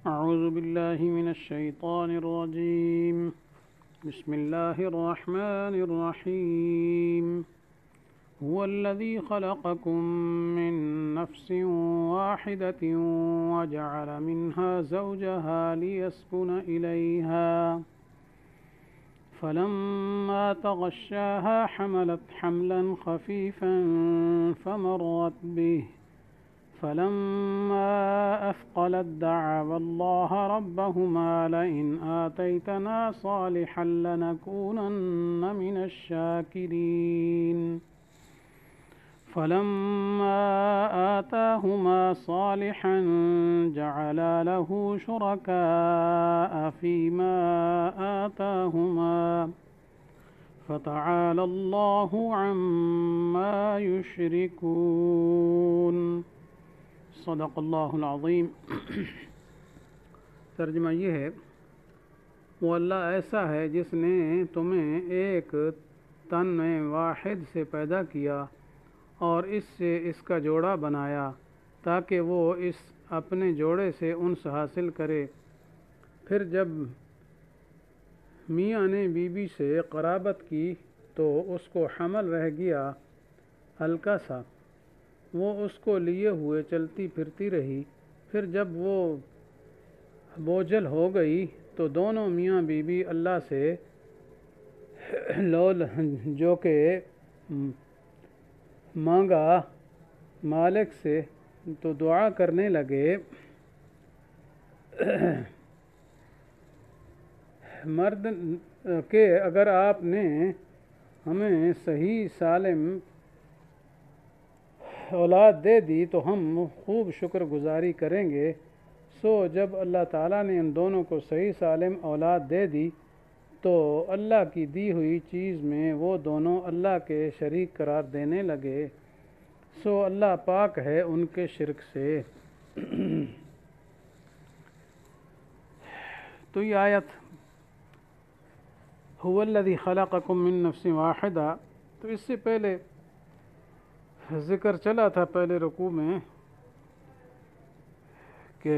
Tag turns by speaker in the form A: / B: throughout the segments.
A: أعوذ بالله من الشيطان الرجيم. بسم الله الرحمن الرحيم. هو الذي خلقكم من نفس واحدة وجعل منها زوجها ليسكن إليها فلما تغشاها حملت حملا خفيفا فمرت به فلما أثقلت دعوا الله ربهما لئن آتيتنا صالحا لنكونن من الشاكرين فلما آتاهما صالحا جعلا له شركاء فيما آتاهما فتعالى الله عما يشركون. صدق اللہ العظیم. ترجمہ یہ ہے، وہ اللہ ایسا ہے جس نے تمہیں ایک تن واحد سے پیدا کیا اور اس سے اس کا جوڑا بنایا تاکہ وہ اس اپنے جوڑے سے انس حاصل کرے. پھر جب میاں نے بیوی سے قرابت کی تو اس کو حمل رہ گیا ہلکا سا، وہ اس کو لیے ہوئے چلتی پھرتی رہی. پھر جب وہ بوجھل ہو گئی تو دونوں میاں بیوی اللہ سے لول جو کہ مانگا مالک سے تو دعا کرنے لگے، مرد کہ اگر آپ نے ہمیں صحیح سالم اولاد دے دی تو ہم خوب شکر گزاری کریں گے. سو جب اللہ تعالیٰ نے ان دونوں کو صحیح سالم اولاد دے دی تو اللہ کی دی ہوئی چیز میں وہ دونوں اللہ کے شریک قرار دینے لگے. سو اللہ پاک ہے ان کے شرک سے. تو یہ آیت هو الذی خلقکم من نفس واحدہ، تو اس سے پہلے ذکر چلا تھا پہلے رکوع میں کہ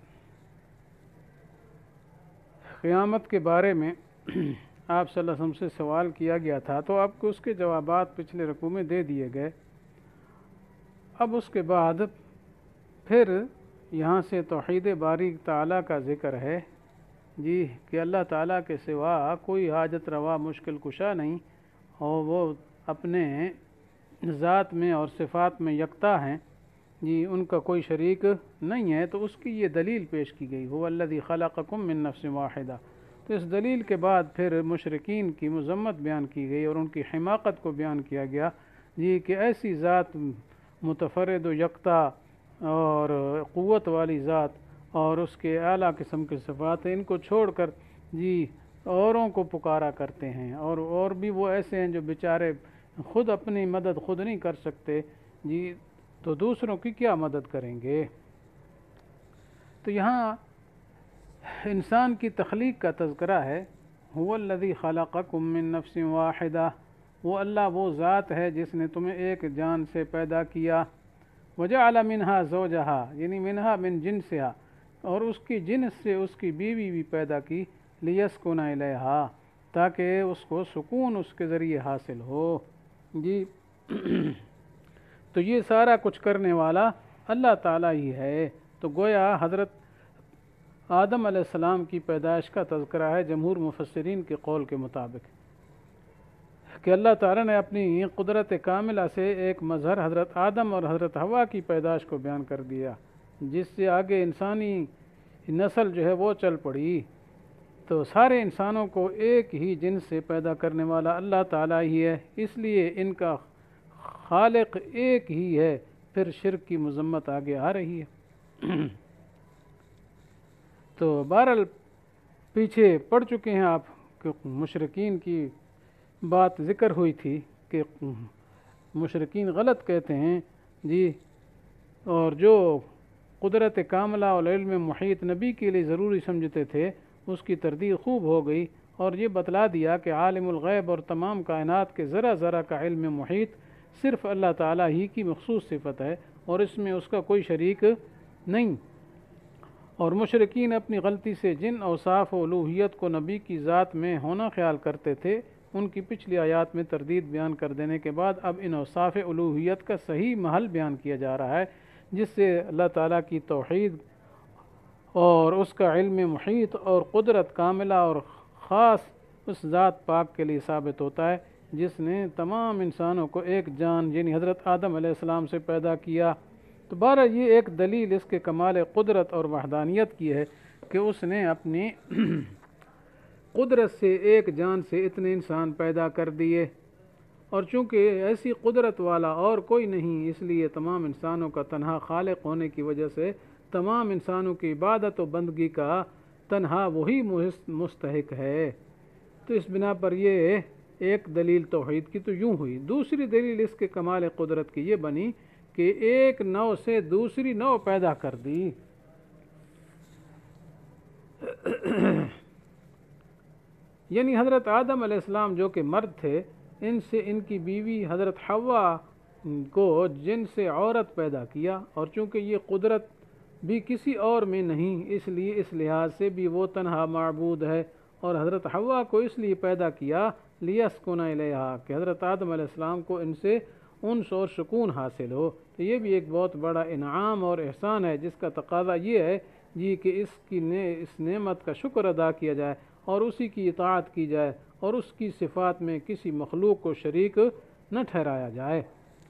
A: قیامت کے بارے میں آپ صلی اللہ علیہ وسلم سے سوال کیا گیا تھا، تو آپ کو اس کے جوابات پچھلے رکوع میں دے دیے گئے. اب اس کے بعد پھر یہاں سے توحید باری تعالیٰ کا ذکر ہے جی، کہ اللہ تعالیٰ کے سوا کوئی حاجت روا مشکل کشا نہیں، اور وہ اپنے ذات میں اور صفات میں یکتا ہیں جی، ان کا کوئی شریک نہیں ہے. تو اس کی یہ دلیل پیش کی گئی، هو الذی خلقکم من نفس واحدہ. تو اس دلیل کے بعد پھر مشرکین کی مذمت بیان کی گئی اور ان کی حماقت کو بیان کیا گیا جی، کہ ایسی ذات متفرد و یکتا اور قوت والی ذات اور اس کے اعلیٰ قسم کے صفات ہیں، ان کو چھوڑ کر جی اوروں کو پکارا کرتے ہیں، اور بھی وہ ایسے ہیں جو بیچارے خود اپنی مدد خود نہیں کر سکتے جی، تو دوسروں کی کیا مدد کریں گے. تو یہاں انسان کی تخلیق کا تذکرہ ہے. هو الذی خلقکم من نفس واحدہ، وہ اللہ وہ ذات ہے جس نے تمہیں ایک جان سے پیدا کیا. وجعل منہا زوجہا، یعنی منہا من جنسہا، اور اس کی جنس سے اس کی بیوی بھی پیدا کی. لیسکن الیہا، تاکہ اس کو سکون اس کے ذریعے حاصل ہو جی. تو یہ سارا کچھ کرنے والا اللہ تعالیٰ ہی ہے. تو گویا حضرت آدم علیہ السلام کی پیدائش کا تذکرہ ہے جمہور مفسرین کے قول کے مطابق، کہ اللہ تعالیٰ نے اپنی قدرت کاملہ سے ایک مظہر حضرت آدم اور حضرت حوا کی پیدائش کو بیان کر دیا، جس سے آگے انسانی نسل جو ہے وہ چل پڑی. تو سارے انسانوں کو ایک ہی جنس سے پیدا کرنے والا اللہ تعالیٰ ہی ہے، اس لیے ان کا خالق ایک ہی ہے. پھر شرک کی مذمت آگے آ رہی ہے. تو بہرحال پیچھے پڑھ چکے ہیں آپ کہ مشرکین کی بات ذکر ہوئی تھی کہ مشرکین غلط کہتے ہیں جی، اور جو قدرت کاملہ اور علم محیط نبی کے لیے ضروری سمجھتے تھے اس کی تردید خوب ہو گئی، اور یہ بتلا دیا کہ عالم الغیب اور تمام کائنات کے ذرا ذرا کا علم محیط صرف اللہ تعالیٰ ہی کی مخصوص صفت ہے اور اس میں اس کا کوئی شریک نہیں. اور مشرکین اپنی غلطی سے جن اوصاف و الوہیت کو نبی کی ذات میں ہونا خیال کرتے تھے ان کی پچھلی آیات میں تردید بیان کر دینے کے بعد اب ان اوصاف الوہیت کا صحیح محل بیان کیا جا رہا ہے، جس سے اللہ تعالیٰ کی توحید اور اس کا علم محیط اور قدرت کاملہ اور خاص اس ذات پاک کے لیے ثابت ہوتا ہے جس نے تمام انسانوں کو ایک جان یعنی حضرت آدم علیہ السلام سے پیدا کیا۔ تو بہرحال یہ ایک دلیل اس کے کمال قدرت اور وحدانیت کی ہے کہ اس نے اپنی قدرت سے ایک جان سے اتنے انسان پیدا کر دیے، اور چونکہ ایسی قدرت والا اور کوئی نہیں، اس لیے تمام انسانوں کا تنہا خالق ہونے کی وجہ سے تمام انسانوں کی عبادت و بندگی کا تنہا وہی مستحق ہے۔ تو اس بنا پر یہ ایک دلیل توحید کی تو یوں ہوئی۔ دوسری دلیل اس کے کمال قدرت کی یہ بنی کہ ایک نوع سے دوسری نوع پیدا کر دی۔ یعنی حضرت آدم علیہ السلام جو کہ مرد تھے، ان سے ان کی بیوی حضرت حوا کو جن سے عورت پیدا کیا، اور چونکہ یہ قدرت بھی کسی اور میں نہیں، اس لیے اس لحاظ سے بھی وہ تنہا معبود ہے، اور حضرت حوا کو اس لیے پیدا کیا لیسکن الیہا کہ حضرت آدم علیہ السلام کو ان سے انس اور سکون حاصل ہو۔ تو یہ بھی ایک بہت بڑا انعام اور احسان ہے جس کا تقاضا یہ ہے کہ اس نعمت کا شکر ادا کیا جائے اور اسی کی اطاعت کی جائے اور اس کی صفات میں کسی مخلوق کو شریک نہ ٹھہرایا جائے۔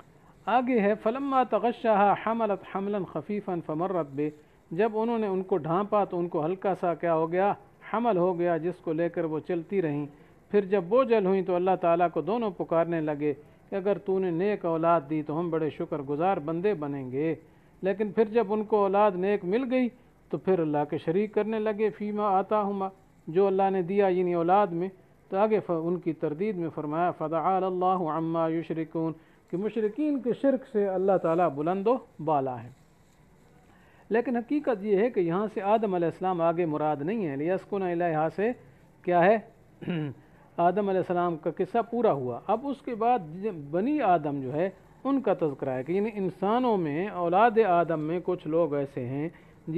A: آگے ہے فلما تغشاها حملت حملا خفیفا فمرت به، جب انہوں نے ان کو ڈھانپا تو ان کو ہلکا سا کیا ہو گیا، حمل ہو گیا، جس کو لے کر وہ چلتی رہیں۔ پھر جب بوجھل ہوئیں تو اللہ تعالیٰ کو دونوں پکارنے لگے کہ اگر تو نے نیک اولاد دی تو ہم بڑے شکر گزار بندے بنیں گے، لیکن پھر جب ان کو اولاد نیک مل گئی تو پھر اللہ کے شریک کرنے لگے فیما آتاہما، جو اللہ نے دیا یعنی اولاد میں۔ تو آگے ان کی تردید میں فرمایا فتعالی اللہ عما یشرکون کہ مشرکین کے شرک سے اللہ تعالیٰ بلند و بالا ہے۔ لیکن حقیقت یہ ہے کہ یہاں سے آدم علیہ السلام آگے مراد نہیں ہے، لیسکن الیہا سے کیا ہے آدم علیہ السلام کا قصہ پورا ہوا۔ اب اس کے بعد بنی آدم جو ہے ان کا تذکرہ ہے کہ یعنی انسانوں میں اولاد آدم میں کچھ لوگ ایسے ہیں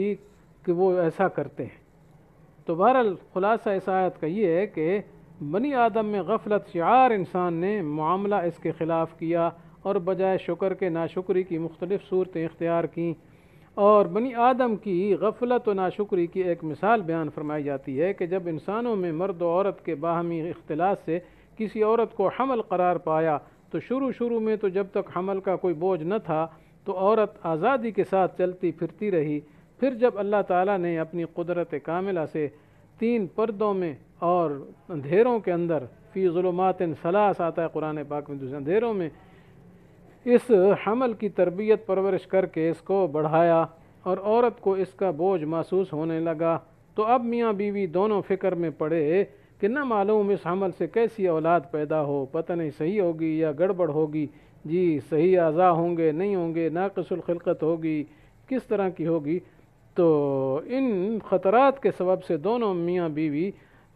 A: کہ وہ ایسا کرتے ہیں۔ تو بہرحال خلاصہ اس آیت کا یہ ہے کہ بنی آدم میں غفلت شعار انسان نے معاملہ اس کے خلاف کیا اور بجائے شکر کے ناشکری کی مختلف صورتیں اختیار کیں، اور بنی آدم کی غفلت و ناشکری کی ایک مثال بیان فرمائی جاتی ہے کہ جب انسانوں میں مرد و عورت کے باہمی اختلاط سے کسی عورت کو حمل قرار پایا تو شروع میں تو جب تک حمل کا کوئی بوجھ نہ تھا تو عورت آزادی کے ساتھ چلتی پھرتی رہی۔ پھر جب اللہ تعالیٰ نے اپنی قدرت کاملہ سے 3 پردوں میں اور اندھیروں کے اندر فی ظلمات ثلاث آتا ہے قرآن پاک میں، دوسرے اندھیروں میں اس حمل کی تربیت پرورش کر کے اس کو بڑھایا اور عورت کو اس کا بوجھ محسوس ہونے لگا، تو اب میاں بیوی دونوں فکر میں پڑے کہ نہ معلوم اس حمل سے کیسی اولاد پیدا ہو، پتہ نہیں صحیح ہوگی یا گڑبڑ ہوگی، صحیح اعضاء ہوں گے نہیں ہوں گے، ناقص الخلقت ہوگی، کس طرح کی ہوگی۔ تو ان خطرات کے سبب سے دونوں میاں بیوی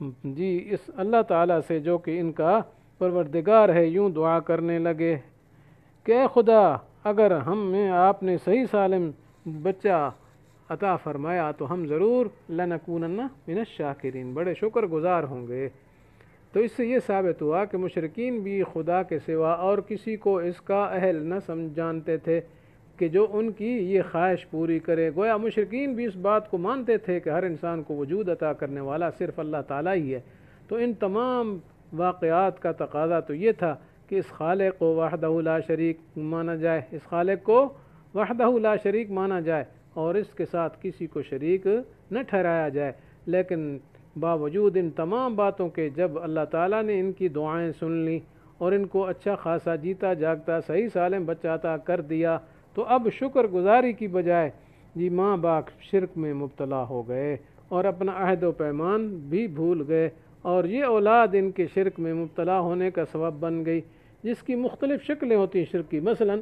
A: اس اللہ تعالیٰ سے جو کہ ان کا پروردگار ہے یوں دعا کرنے لگے کہ اے خدا اگر ہمیں آپ نے صحیح سالم بچہ عطا فرمایا تو ہم ضرور لنکونن من الشاکرین، بڑے شکر گزار ہوں گے۔ تو اس سے یہ ثابت ہوا کہ مشرکین بھی خدا کے سوا اور کسی کو اس کا اہل نہ جانتے تھے کہ جو ان کی یہ خواہش پوری کرے۔ گویا مشرکین بھی اس بات کو مانتے تھے کہ ہر انسان کو وجود عطا کرنے والا صرف اللہ تعالیٰ ہی ہے۔ تو ان تمام واقعات کا تقاضا تو یہ تھا کہ اس خالق کو وحدہ لا شریک مانا جائے، اس خالق کو وحدہ لا شریک مانا جائے اور اس کے ساتھ کسی کو شریک نہ ٹھہرایا جائے۔ لیکن باوجود ان تمام باتوں کے جب اللہ تعالیٰ نے ان کی دعائیں سن لی اور ان کو اچھا خاصا جیتا جاگتا صحیح سالم بچہ عطا کر دیا، تو اب شکر گزاری کی بجائے ماں باپ شرک میں مبتلا ہو گئے اور اپنا عہد و پیمان بھی بھول گئے، اور یہ اولاد ان کے شرک میں مبتلا ہونے کا سبب بن گئی، جس کی مختلف شکلیں ہوتی ہیں شرک کی۔ مثلا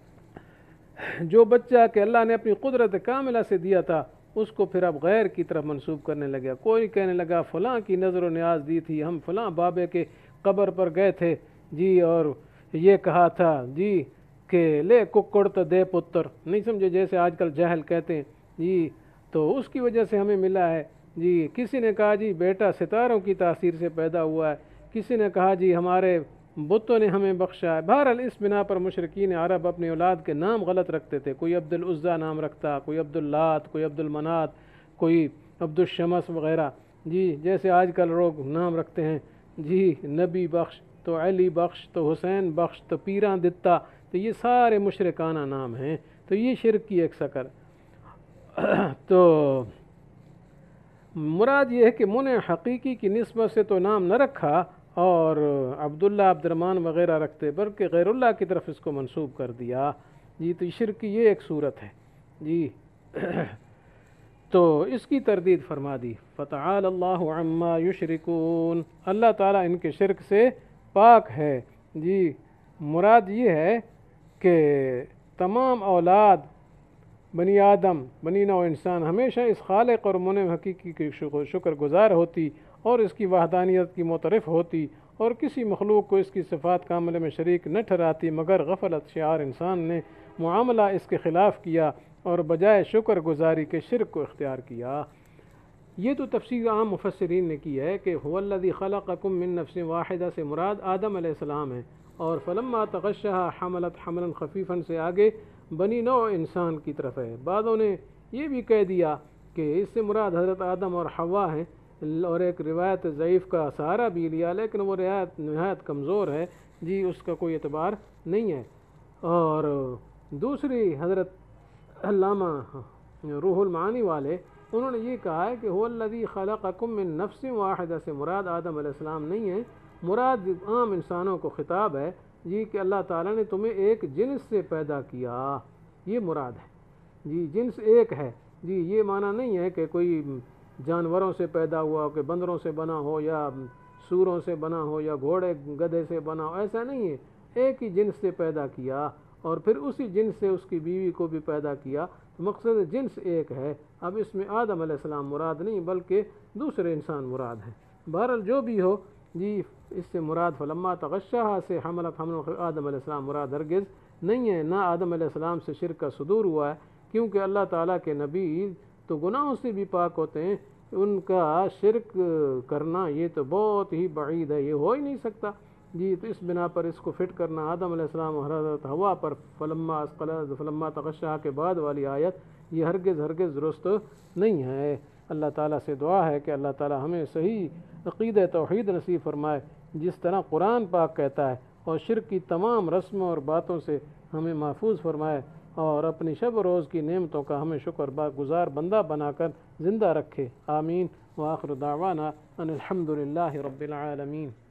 A: جو بچہ کہ اللہ نے اپنی قدرت کاملہ سے دیا تھا اس کو پھر اب غیر کی طرف منسوب کرنے لگا، کوئی کہنے لگا فلاں کی نظر و نیاز دی تھی، ہم فلاں بابے کے قبر پر گئے تھے اور یہ کہا تھا کہ لے ککڑ تو دے پتر، نہیں سمجھے، جیسے آج کل جاہل کہتے ہیں تو اس کی وجہ سے ہمیں ملا ہے جی۔ کسی نے کہا جی بیٹا ستاروں کی تاثیر سے پیدا ہوا ہے، کسی نے کہا جی ہمارے بتوں نے ہمیں بخشا ہے۔ بہرحال اس بنا پر مشرکین عرب اپنی اولاد کے نام غلط رکھتے تھے، کوئی عبد العزیٰ نام رکھتا، کوئی عبد اللات، کوئی عبد المنات، کوئی عبد الشمس وغیرہ جی، جیسے آج کل لوگ نام رکھتے ہیں جی، نبی بخش تو علی بخش تو حسین بخش تو پیراں دتا، تو یہ سارے مشرکانہ نام ہیں، تو یہ شرک کی ایک شکل۔ تو مراد یہ ہے کہ منع حقیقی کی نسبت سے تو نام نہ رکھا اور عبداللہ عبد الرحمن وغیرہ رکھتے، بلکہ غیر اللہ کی طرف اس کو منسوب کر دیا جی۔ تو شرک کی یہ ایک صورت ہے جی۔ تو اس کی تردید فرما دی، فتعال اللہ عما یشرکون، اللہ تعالیٰ ان کے شرک سے پاک ہے جی۔ مراد یہ ہے کہ تمام اولاد بنی آدم، بنی نوع انسان ہمیشہ اس خالق اور منعم حقیقی کی شکر گزار ہوتی اور اس کی وحدانیت کی معترف ہوتی اور کسی مخلوق کو اس کی صفات کاملہ میں شریک نہ ٹھہراتی، مگر غفلت شعار انسان نے معاملہ اس کے خلاف کیا اور بجائے شکر گزاری کے شرک کو اختیار کیا۔ یہ تو تفسیر عام مفسرین نے کی ہے کہ هو الذی خلقکم من نفس واحدہ سے مراد آدم علیہ السلام ہے، اور فلما تغشھا حملت حملا خفیفا سے آگے بنی نوع انسان کی طرف ہے۔ بعضوں نے یہ بھی کہہ دیا کہ اس سے مراد حضرت آدم اور حوا ہیں، اور ایک روایت ضعیف کا سہارا بھی لیا، لیکن وہ روایت نہایت کمزور ہے جی، اس کا کوئی اعتبار نہیں ہے۔ اور دوسری حضرت علامہ روح المعانی والے انہوں نے یہ کہا ہے کہ هو الذی خلقکم من نفس واحدہ سے مراد آدم علیہ السلام نہیں ہے، مراد عام انسانوں کو خطاب ہے جی، کہ اللہ تعالیٰ نے تمہیں ایک جنس سے پیدا کیا، یہ مراد ہے جی۔ جنس ایک ہے جی، یہ معنی نہیں ہے کہ کوئی جانوروں سے پیدا ہوا ہو، کہ بندروں سے بنا ہو یا سوروں سے بنا ہو یا گھوڑے گدھے سے بنا ہو، ایسا نہیں ہے، ایک ہی جنس سے پیدا کیا اور پھر اسی جنس سے اس کی بیوی کو بھی پیدا کیا، تو مقصد جنس ایک ہے۔ اب اس میں آدم علیہ السلام مراد نہیں بلکہ دوسرے انسان مراد ہیں۔ بہرحال جو بھی ہو جی، اس سے مراد فلما تغشھا سے حملت حمل آدم علیہ السلام مراد ہرگز نہیں ہے، نہ آدم علیہ السلام سے شرک کا صدور ہوا ہے، کیونکہ اللہ تعالیٰ کے نبی تو گناہوں سے بھی پاک ہوتے ہیں، ان کا شرک کرنا یہ تو بہت ہی بعید ہے، یہ ہو ہی نہیں سکتا جی۔ تو اس بنا پر اس کو فٹ کرنا آدم علیہ السلام اور حضرت حوا پر فلما تغشھا کے بعد والی آیت، یہ ہرگز درست نہیں ہے۔ اللہ تعالیٰ سے دعا ہے کہ اللہ تعالیٰ ہمیں صحیح عقیدہ توحید نصیب فرمائے، جس طرح قرآن پاک کہتا ہے، اور شرک کی تمام رسموں اور باتوں سے ہمیں محفوظ فرمائے، اور اپنی شب و روز کی نعمتوں کا ہمیں شکر گزار بندہ بنا کر زندہ رکھے۔ آمین۔ وآخر دعوانا ان الحمد للہ رب العالمین۔